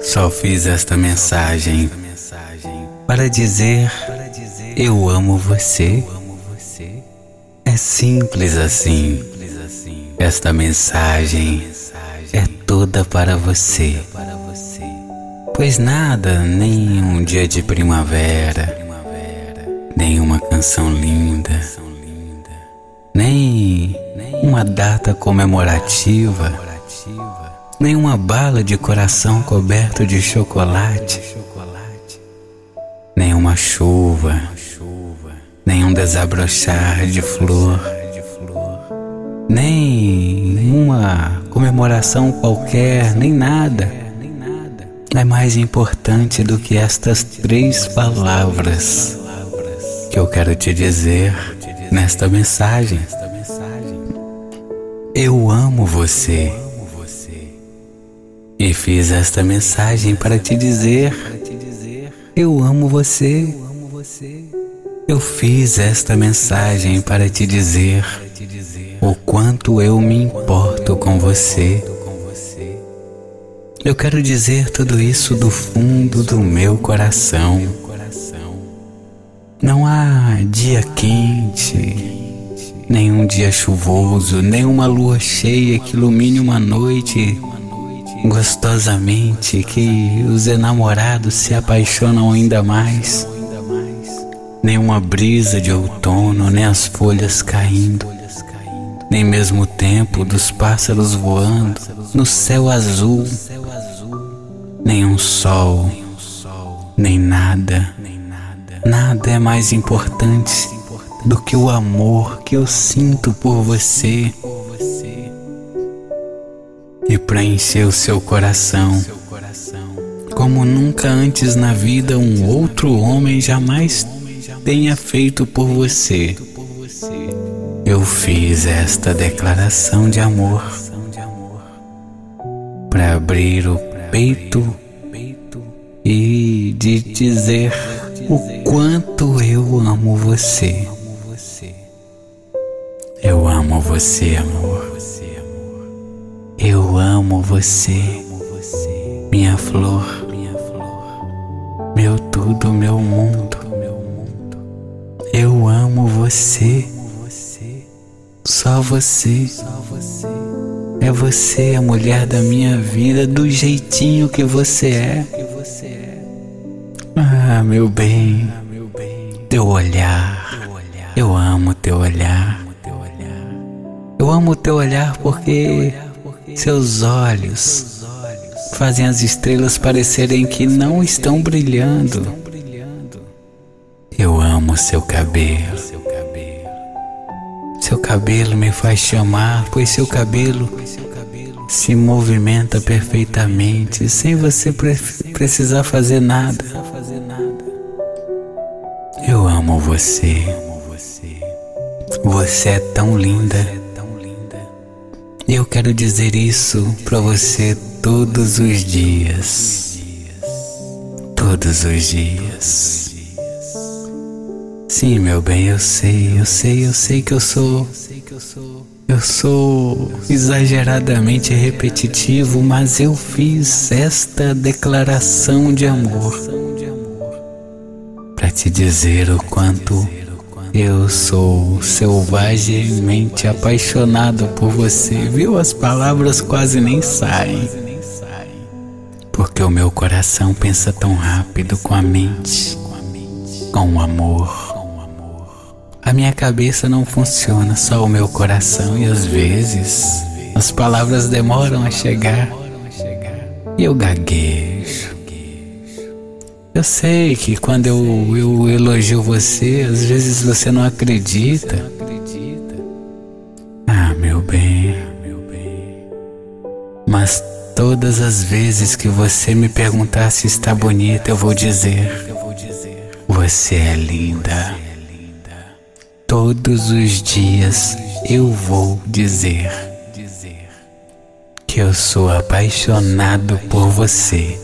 Só fiz esta mensagem para dizer eu amo você. É simples assim. Esta mensagem é toda para você. Pois nada, nem um dia de primavera, nem uma canção linda, nem uma data comemorativa, nem uma bala de coração coberto de chocolate, nem uma chuva, nem um desabrochar de flor, nem uma comemoração qualquer, nem nada é mais importante do que estas 3 palavras que eu quero te dizer nesta mensagem. Eu amo você. E fiz esta mensagem para te dizer eu amo você. Eu fiz esta mensagem para te dizer o quanto eu me importo com você. Eu quero dizer tudo isso do fundo do meu coração. Não há dia quente, nem um dia chuvoso, nem uma lua cheia que ilumine uma noite gostosamente, que os enamorados se apaixonam ainda mais. Nem uma brisa de outono, nem as folhas caindo, nem mesmo o tempo dos pássaros voando no céu azul, nem um sol, nem nada. Nada é mais importante do que o amor que eu sinto por você. E para encher o seu coração, como nunca antes na vida um outro homem jamais tenha feito por você, eu fiz esta declaração de amor para abrir o peito e de dizer o quanto eu amo você. Eu amo você, amor. Eu amo você, minha flor, meu tudo, meu mundo. Eu amo você, só você. É você a mulher da minha vida, do jeitinho que você é. Ah, meu bem, teu olhar, eu amo teu olhar. Eu amo teu olhar porque seus olhos fazem as estrelas parecerem que não estão brilhando. Eu amo seu cabelo. Seu cabelo me faz te amar, pois seu cabelo se movimenta perfeitamente, sem você precisar fazer nada. Eu amo você. Você é tão linda. E eu quero dizer isso pra você todos os dias. Todos os dias. Sim, meu bem, eu sei que eu sou exageradamente repetitivo, mas eu fiz esta declaração de amor para te dizer o quanto eu sou selvagemente apaixonado por você. Viu? As palavras quase nem saem, porque o meu coração pensa tão rápido com a mente, com o amor. A minha cabeça não funciona, só o meu coração, e às vezes as palavras demoram a chegar e eu gaguejo. Eu sei que quando eu elogio você, às vezes você não acredita. Ah, meu bem, mas todas as vezes que você me perguntar se está bonita, eu vou dizer: você é linda. Todos os dias eu vou dizer que eu sou apaixonado por você.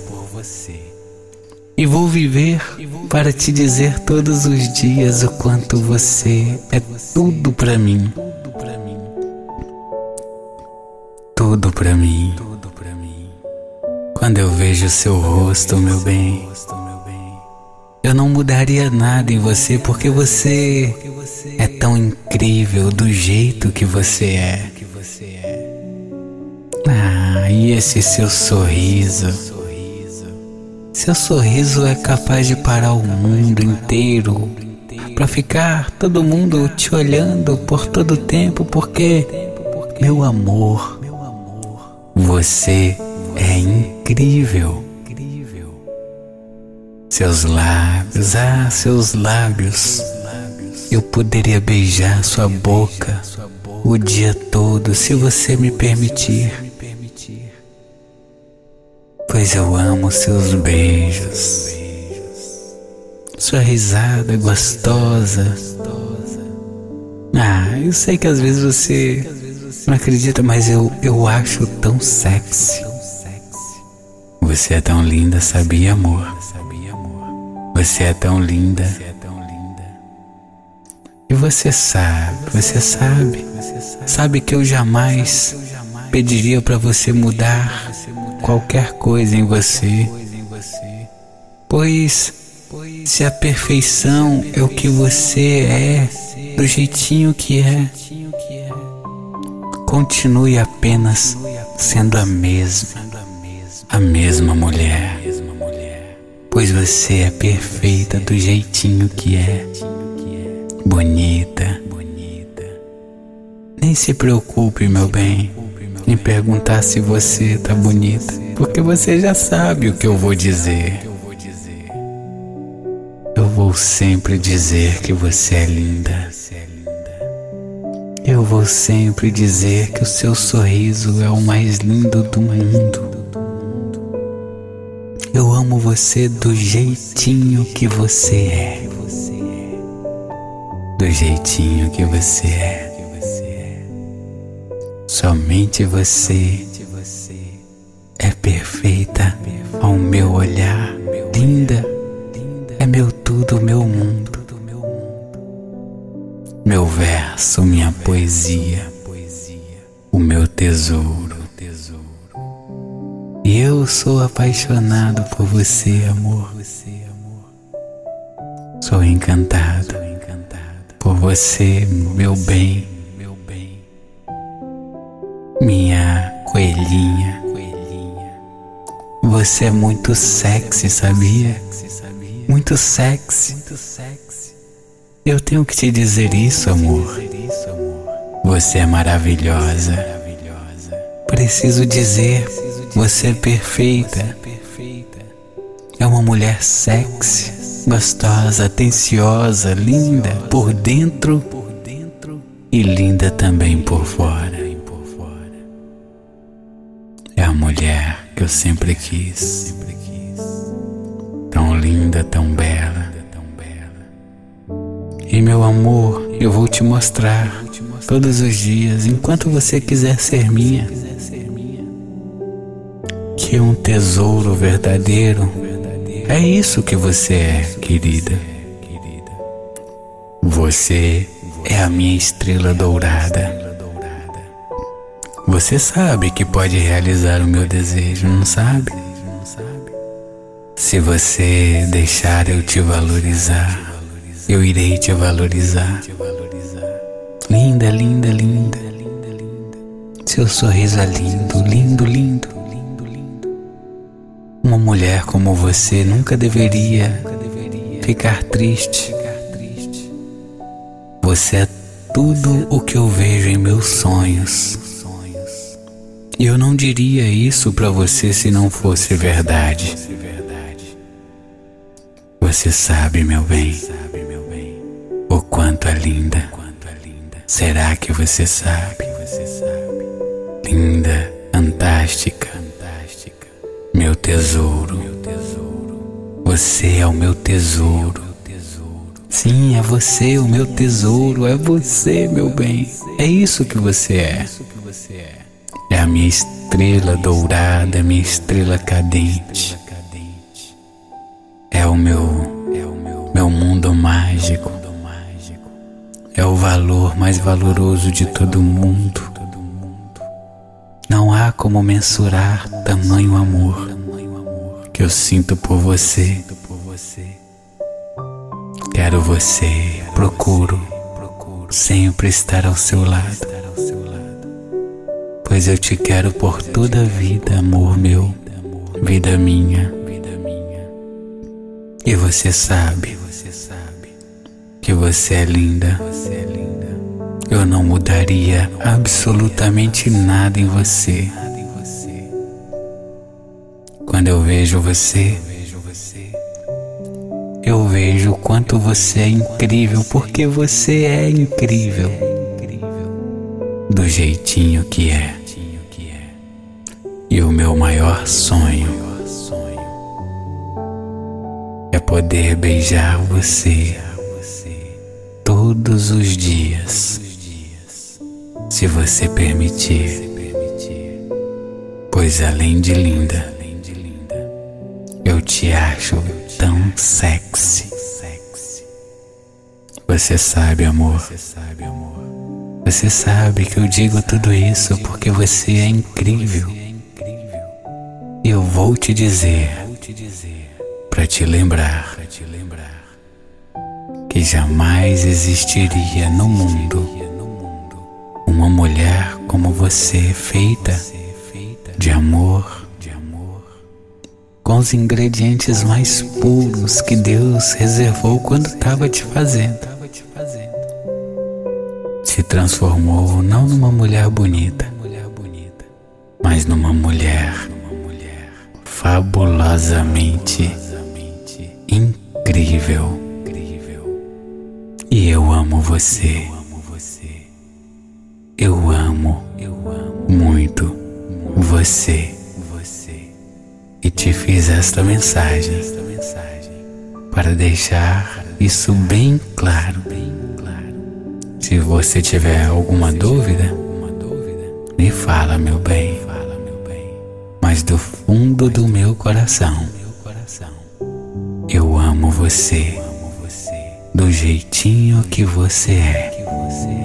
E vou viver para te dizer todos os dias o quanto você é tudo para mim. Tudo para mim. Quando eu vejo seu rosto, meu bem, eu não mudaria nada em você, porque você é tão incrível do jeito que você é. Ah, e esse seu sorriso. Seu sorriso é capaz de parar o mundo inteiro, pra ficar todo mundo te olhando por todo o tempo, porque, meu amor, você é incrível. Seus lábios, seus lábios. Eu poderia beijar sua boca o dia todo, se você me permitir. Pois eu amo seus beijos, sua risada gostosa. Eu sei que às vezes você não acredita, mas eu acho tão sexy. Você é tão linda, sabia, amor? Você é tão linda. E você sabe que eu jamais pediria para você mudar qualquer coisa em você, pois se a perfeição é o que você é, do jeitinho que é, continue apenas sendo a mesma mulher, pois você é perfeita do jeitinho que é, bonita. Nem se preocupe, meu bem, em perguntar se você tá bonita, porque você já sabe o que eu vou dizer. Eu vou sempre dizer que você é linda. Eu vou sempre dizer que o seu sorriso é o mais lindo do mundo. Eu amo você do jeitinho que você é. Do jeitinho que você é. Somente você é perfeita ao meu olhar. Linda, é meu tudo, meu mundo. Meu verso, minha poesia, o meu tesouro. E eu sou apaixonado por você, amor. Sou encantado por você, meu bem. Minha coelhinha. Você é muito sexy, sabia? Muito sexy. Eu tenho que te dizer isso, amor. Você é maravilhosa. Preciso dizer, você é perfeita. É uma mulher sexy, gostosa, atenciosa, linda por dentro e linda também por fora. É a mulher que eu sempre quis. Tão linda, tão bela. E meu amor, eu vou te mostrar todos os dias, enquanto você quiser ser minha, que um tesouro verdadeiro é isso que você é, querida. Você é a minha estrela dourada. Você sabe que pode realizar o meu desejo, não sabe? Se você deixar eu te valorizar, eu irei te valorizar. Linda, linda, linda. Seu sorriso é lindo, lindo, lindo. Uma mulher como você nunca deveria ficar triste. Você é tudo o que eu vejo em meus sonhos. E eu não diria isso pra você se não fosse verdade. Você sabe, meu bem, o quanto é linda. Será que você sabe? Linda, fantástica, meu tesouro. Você é o meu tesouro. Sim, é você o meu tesouro. É você, meu bem. É isso que você é. É a minha estrela dourada, minha estrela cadente. É o meu mundo mágico. É o valor mais valoroso de todo mundo. Não há como mensurar tamanho amor. eu sinto por você. Quero você, procuro sempre estar ao seu lado, pois eu te quero por toda a vida, amor meu, vida minha. E você sabe que você é linda. Eu não mudaria absolutamente nada em você. Quando eu vejo você, eu vejo o quanto você é incrível, porque você é incrível, do jeitinho que é. E o meu maior sonho é poder beijar você todos os dias, se você permitir, pois além de linda, eu te acho tão sexy. Você sabe, amor, você sabe que eu digo tudo isso porque você é incrível. E eu vou te dizer, pra te lembrar, que jamais existiria no mundo uma mulher como você, feita de amor, com os ingredientes mais puros que Deus reservou quando estava te fazendo. Se transformou não numa mulher bonita, mas numa mulher fabulosamente incrível. E eu amo você. Eu amo muito você. E te fiz esta mensagem para deixar isso bem claro. Se você tiver alguma dúvida, me fala, meu bem. Mas do fundo do meu coração, eu amo você do jeitinho que você é.